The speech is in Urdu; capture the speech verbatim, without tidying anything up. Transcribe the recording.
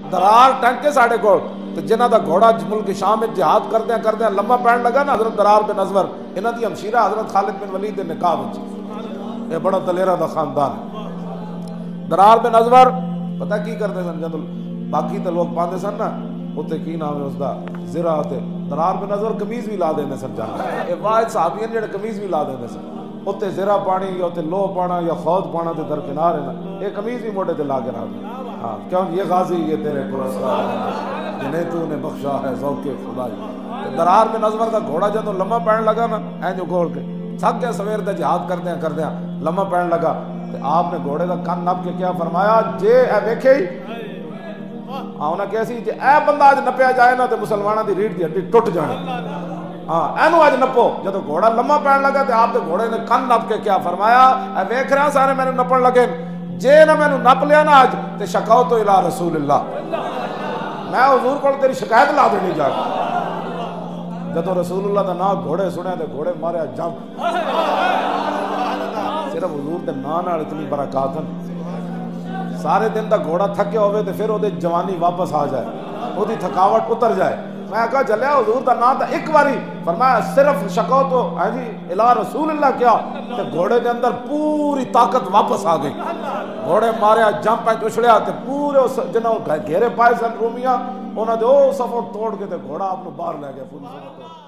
درار ٹنگ کے ساڑھے کو جنہ دا گھوڑا ملک شام میں جہاد کردے ہیں کردے ہیں لمبا پین لگا نا حضرت درار بن ازور انہاں دی ہمشیرہ حضرت خالد بن ولید دے نکاح وچ یہ بڑا دلیرہ دا خاندان ہے۔ درار بن ازور پتہ کی کرتے سن جدوں باقی تے لوگ پاندے سن نا اوتے کی نام ہے اس دا زرا تے درار بن ازور قمیض بھی لا دیندے سن جان اے واحد صحابی ہیں جڑے قمیض بھی لا دیندے سن اوتے زرا پانی یا اوتے لو پانا یا خود پانا تے درکنار ہے نا یہ قمیض بھی موڑے تے لا کے رکھ ہاں کیوں یہ غازی یہ تیرے پرستار جنہیں تو نے بخشا ہے ذوق خدائی۔ درار بن ازور کا گھوڑا جدوں لمبا پین لگا نا ایں جو گھوڑ کے تھک گیا سویر تے جہاد کردے ہیں کردے ہیں لمبا پین لگا تے آپ نے گھوڑے دا کان نپ کے کیا فرمایا جے اے ویکھے ہی ہاں انہاں کیسی جے اے بندہ اج نپیا جائے نا تے مسلماناں دی ریڑھ دی ہڈی ٹوٹ جانی ہاں اینو اج نپو جدوں گھوڑا لمبا پین لگا تے آپ دے گھوڑے نے کان نپ کے کیا فرمایا اے ویکھ رہا سارے مینوں نپن لگے جے نہ مینوں نپ لیا نا اج تے شکاوت الی رسول اللہ میں حضور کو تیری شکایت لا دینی جا کے جدوں رسول اللہ دا نام گھوڑے سنیا تے گھوڑے ماریا جم صرف حضور دے نام نال اتنی برکات ہیں سارے دن دا گھوڑا تھکے ہوئے تے پھر او دے جوانی واپس آ جائے او دی تھکاوٹ اتر جائے میں کہا چلیا حضور دا نام تا ایک باری فرمایا صرف شکاوت ہے جی الی رسول اللہ کیا تے گھوڑے دے اندر پوری طاقت واپس آ گئی گھوڑے ماریا جم پہ اچھڑیا تے پورے جنہوں گھیرے پائے سن رومیاں انہاں دے او صفوں توڑ کے تے گھوڑا اپنے باہر لے گیا پوری